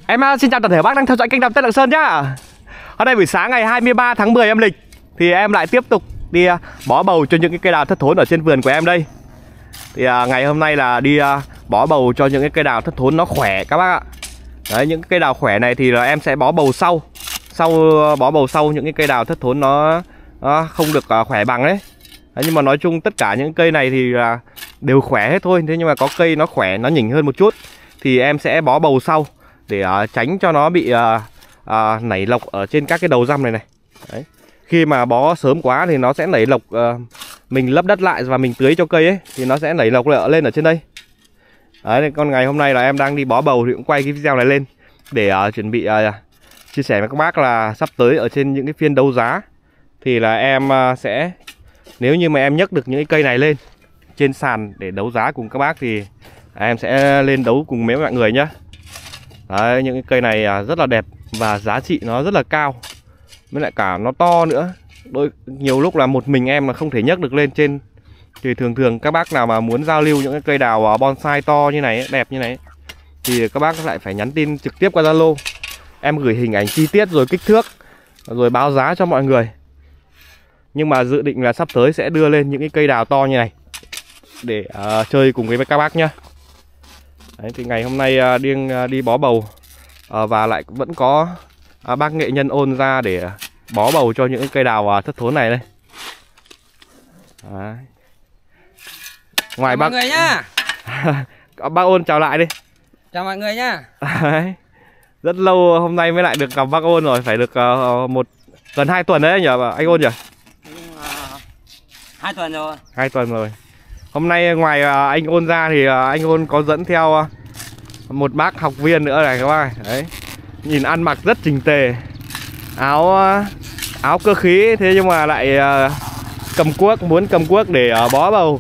Em xin chào toàn thể bác đang theo dõi kênh Đào Tân Lạng Sơn nhá. Hôm nay buổi sáng ngày 23 tháng 10 âm lịch thì em lại tiếp tục đi bó bầu cho những cái cây đào thất thốn ở trên vườn của em đây. Thì ngày hôm nay là đi bó bầu cho những cái cây đào thất thốn nó khỏe các bác ạ. Đấy, những cái cây đào khỏe này thì là em sẽ bó bầu sau. Bó bầu sau những cái cây đào thất thốn nó không được khỏe bằng đấy. Đấy. Nhưng mà nói chung tất cả những cây này thì đều khỏe hết thôi. Thế nhưng mà có cây nó khỏe, nó nhỉnh hơn một chút thì em sẽ bó bầu sau để tránh cho nó bị nảy lộc ở trên các cái đầu răm này này. Đấy. Khi mà bó sớm quá thì nó sẽ nảy lộc, mình lấp đất lại và mình tưới cho cây ấy thì nó sẽ nảy lộc lên ở trên đây. Đấy, còn ngày hôm nay là em đang đi bó bầu thì cũng quay cái video này lên để chuẩn bị chia sẻ với các bác là sắp tới ở trên những cái phiên đấu giá thì là em sẽ, nếu như mà em nhấc được những cái cây này lên trên sàn để đấu giá cùng các bác thì em sẽ lên đấu cùng với mọi người nhá. Đấy, những cái cây này rất là đẹp và giá trị nó rất là cao, với lại cả nó to nữa. Nhiều lúc là một mình em mà không thể nhấc được lên trên thì thường các bác nào mà muốn giao lưu những cái cây đào bonsai to như này, đẹp như này thì các bác lại phải nhắn tin trực tiếp qua Zalo. Em gửi hình ảnh chi tiết rồi kích thước rồi báo giá cho mọi người. Nhưng mà dự định là sắp tới sẽ đưa lên những cái cây đào to như này để chơi cùng với các bác nhá. Đấy, thì ngày hôm nay đi bó bầu và lại vẫn có bác nghệ nhân ôn ra để bó bầu cho những cái cây đào thất thốn này đây. Đấy. Ngoài chào bác mọi người nhá. bác ôn chào lại đi. Chào mọi người nhá. Đấy. Rất lâu hôm nay mới lại được gặp bác ôn rồi, phải được gần 2 tuần đấy nhỉ anh ôn nhỉ? 2 tuần rồi. 2 tuần rồi. Hôm nay ngoài anh ôn ra thì anh ôn có dẫn theo một bác học viên nữa này các bác. Đấy. Nhìn ăn mặc rất chỉnh tề, áo cơ khí, thế nhưng mà lại muốn cầm cuốc để bó bầu.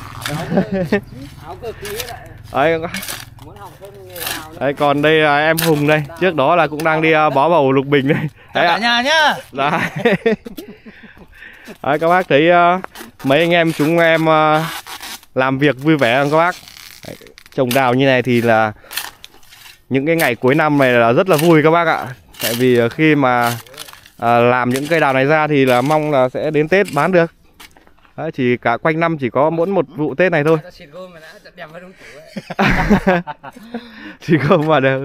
Áo cơ khí Đấy. muốn học thêm nghề nào nữa. Đấy, còn đây là em Hùng đây, trước đó là cũng đang đi bó bầu Lục Bình đây. Đấy cả nhà nhá. Đấy. Đấy, các bác thấy mấy anh em chúng em làm việc vui vẻ không các bác? Đấy, trồng đào như này thì là những cái ngày cuối năm này là rất là vui các bác ạ. Tại vì khi mà làm những cây đào này ra thì là mong là sẽ đến Tết bán được. Đấy, chỉ cả quanh năm chỉ có mỗi một vụ Tết này thôi. Chỉ không mà đều.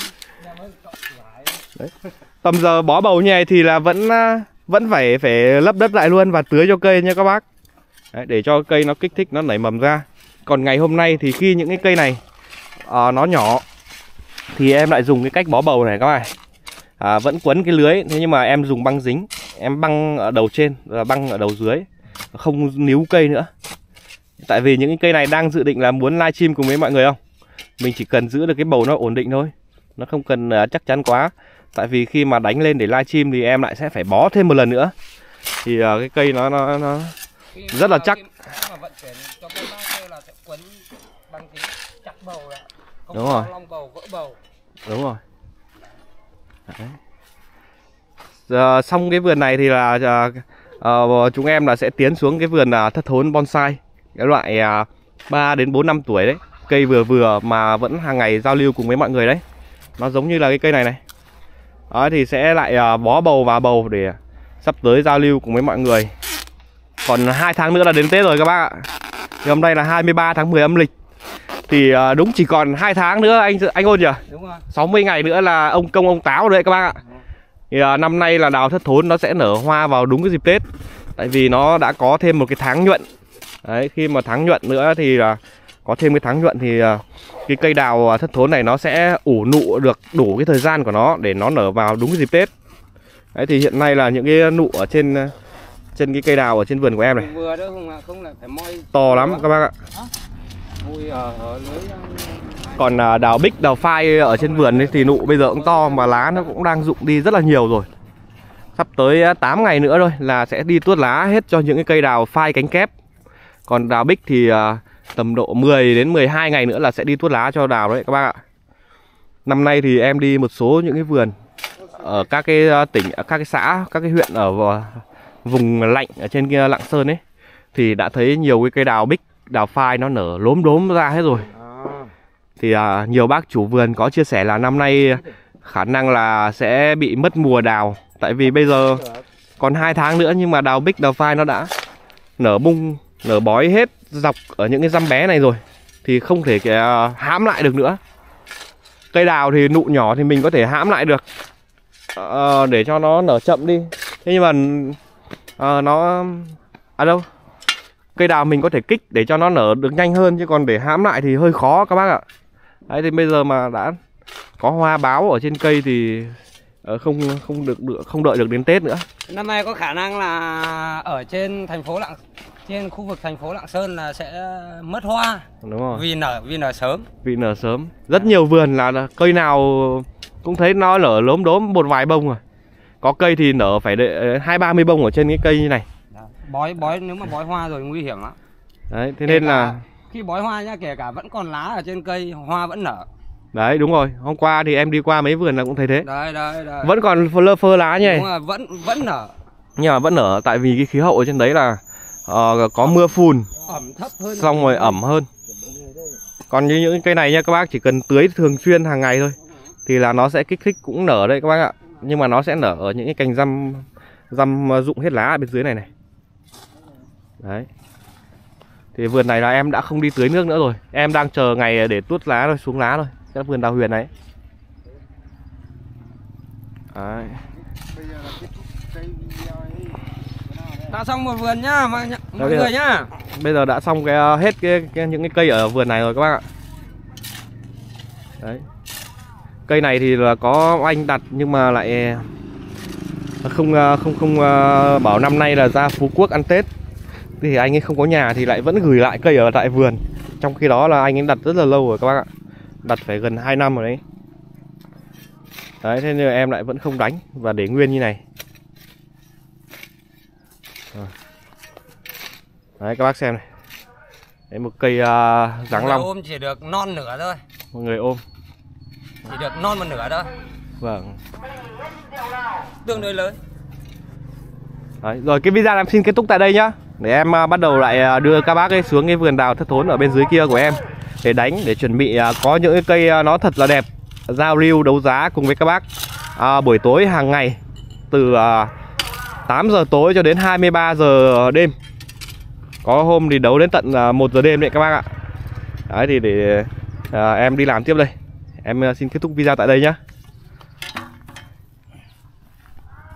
Đấy. Tầm giờ bó bầu như này thì là vẫn phải lấp đất lại luôn và tưới cho cây nha các bác. Đấy, để cho cây nó kích thích, nó nảy mầm ra. Còn ngày hôm nay thì khi những cái cây này nó nhỏ thì em lại dùng cái cách bó bầu này các bạn. Vẫn quấn cái lưới, thế nhưng mà em dùng băng dính, em băng ở đầu trên và băng ở đầu dưới, không níu cây nữa. Tại vì những cái cây này đang dự định là muốn livestream cùng với mọi người không. Mình chỉ cần giữ được cái bầu nó ổn định thôi, nó không cần chắc chắn quá. Tại vì khi mà đánh lên để livestream thì em lại sẽ phải bó thêm một lần nữa. Thì cái cây nó rất là chắc. Mà vận chuyển cho cây bác là sẽ quấn băng dính chặt bầu lại. Không đúng rồi, long bầu vỡ bầu. Đúng rồi. Đấy. Giờ, xong cái vườn này thì là chúng em là sẽ tiến xuống cái vườn thất thốn bonsai, cái loại 3 đến 4 năm tuổi đấy, cây vừa vừa mà vẫn hàng ngày giao lưu cùng với mọi người đấy. Nó giống như là cái cây này này. Đó thì sẽ lại bó bầu vào bầu để sắp tới giao lưu cùng với mọi người. Còn 2 tháng nữa là đến Tết rồi các bác ạ. Thì hôm nay là 23 tháng 10 âm lịch. Thì đúng chỉ còn 2 tháng nữa anh Ôn nhỉ? Đúng rồi. 60 ngày nữa là ông Táo đấy các bác ạ. Thì năm nay là đào thất thốn nó sẽ nở hoa vào đúng cái dịp Tết. Tại vì nó đã có thêm một cái tháng nhuận. Đấy, khi mà tháng nhuận nữa thì là có thêm cái tháng nhuận thì cái cây đào thất thốn này nó sẽ ủ nụ được đủ cái thời gian của nó để nó nở vào đúng cái dịp Tết. Đấy, thì hiện nay là những cái nụ ở trên cái cây đào ở trên vườn của em này vừa đó không là phải moi to lắm các bác ạ. Còn đào bích, đào phai ở trên vườn ấy thì nụ bây giờ cũng to mà lá nó cũng đang rụng đi rất là nhiều rồi. Sắp tới 8 ngày nữa thôi là sẽ đi tuốt lá hết cho những cái cây đào phai cánh kép. Còn đào bích thì tầm độ 10 đến 12 ngày nữa là sẽ đi tuốt lá cho đào đấy các bác ạ. Năm nay thì em đi một số những cái vườn ở các cái tỉnh, các cái xã, các cái huyện ở vùng lạnh ở trên kia Lạng Sơn ấy thì đã thấy nhiều cái cây đào bích, đào phai nó nở lốm đốm ra hết rồi. Thì nhiều bác chủ vườn có chia sẻ là năm nay khả năng là sẽ bị mất mùa đào. Tại vì bây giờ còn 2 tháng nữa nhưng mà đào bích, đào phai nó đã nở bung, nở bói hết dọc ở những cái răm bé này rồi. Thì không thể hãm lại được nữa. Cây đào thì nụ nhỏ thì mình có thể hãm lại được để cho nó nở chậm đi. Thế nhưng mà nó... đâu? Cây đào mình có thể kích để cho nó nở được nhanh hơn, chứ còn để hãm lại thì hơi khó các bác ạ. Đấy, thì bây giờ mà đã có hoa báo ở trên cây thì không đợi được đến Tết nữa. Năm nay có khả năng là ở trên trên khu vực thành phố Lạng Sơn là sẽ mất hoa. Đúng rồi. Vì nở sớm. Vì nở sớm. Rất nhiều vườn là cây nào cũng thấy nó nở lốm đốm một vài bông rồi. Có cây thì nở phải 20-30 bông ở trên cái cây như này. Bói nếu mà bói hoa rồi nguy hiểm lắm. Đấy, thế nên là khi bói hoa nhá, kể cả vẫn còn lá ở trên cây, hoa vẫn nở. Đấy, đúng rồi. Hôm qua thì em đi qua mấy vườn là cũng thấy thế. Đây. Vẫn còn lơ phơ lá như này. Đúng rồi, vẫn nở. Nhưng mà vẫn nở tại vì cái khí hậu ở trên đấy là có mưa phùn, ẩm thấp hơn, xong rồi ẩm hơn. Còn như những cây này nha, các bác chỉ cần tưới thường xuyên hàng ngày thôi thì là nó sẽ kích thích cũng nở đây các bác ạ. Nhưng mà nó sẽ nở ở những cái cành răm rụng hết lá ở bên dưới này này. Đấy. Thì vườn này là em đã không đi tưới nước nữa rồi. Em đang chờ ngày để tuốt lá rồi, xuống lá rồi. Cái vườn đào huyền này. Đấy. Đã xong một vườn nhá mọi người nhá. Bây giờ đã xong hết những cái cây ở vườn này rồi các bác ạ. Đấy. Cây này thì là có anh đặt nhưng mà lại không bảo năm nay là ra Phú Quốc ăn Tết. Thì anh ấy không có nhà thì lại vẫn gửi lại cây ở tại vườn. Trong khi đó là anh ấy đặt rất là lâu rồi các bác ạ. Đặt phải gần 2 năm rồi đấy. Đấy, thế nên em lại vẫn không đánh và để nguyên như này. Đấy các bác xem này. Đấy, một cây giáng long. Ôm chỉ được non nửa thôi. Một người ôm chỉ được non một nửa thôi. Vâng. Tương đối lớn. Đấy, rồi cái video em xin kết thúc tại đây nhá. Để em bắt đầu lại đưa các bác ấy xuống cái vườn đào thất thốn ở bên dưới kia của em để đánh, để chuẩn bị có những cái cây nó thật là đẹp, giao lưu đấu giá cùng với các bác buổi tối hàng ngày từ 8 giờ tối cho đến 23 giờ đêm. Có hôm thì đấu đến tận 1 giờ đêm đấy các bác ạ. Đấy thì để em đi làm tiếp đây. Em xin kết thúc video tại đây nhá.